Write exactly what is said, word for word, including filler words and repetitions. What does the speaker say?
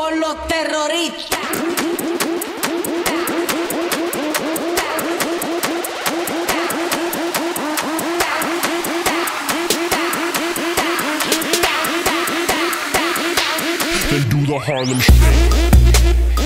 por los terroristas. Then do the Harlem Shake.